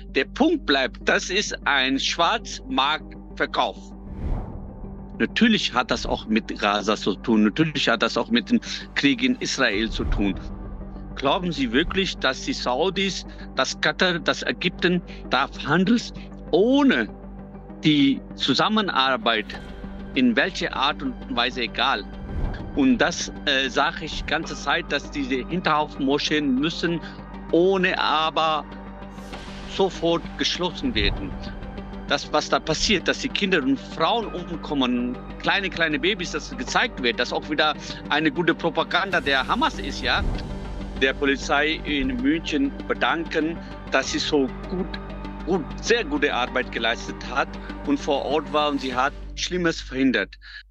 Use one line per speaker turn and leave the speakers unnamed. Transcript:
der Punkt bleibt, das ist ein Schwarzmarktverkauf. Natürlich hat das auch mit Gaza zu tun. Natürlich hat das auch mit dem Krieg in Israel zu tun. Glauben Sie wirklich, dass die Saudis, das Katar, das Ägypten da verhandelt, ohne die Zusammenarbeit, in welcher Art und Weise egal? Und das sage ich die ganze Zeit, dass diese Hinterhofmoscheen müssen ohne aber sofort geschlossen werden. Das, was da passiert, dass die Kinder und Frauen umkommen, kleine Babys, dass gezeigt wird, dass auch wieder eine gute Propaganda der Hamas ist, ja. Der Polizei in München bedanken, dass sie so sehr gute Arbeit geleistet hat und vor Ort war und sie hat Schlimmes verhindert.